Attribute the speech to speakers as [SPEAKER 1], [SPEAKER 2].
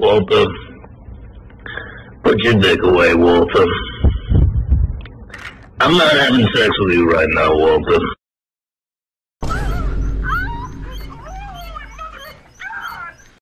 [SPEAKER 1] Waltuh, put your dick away, Waltuh. I'm not having sex with you right now, Waltuh.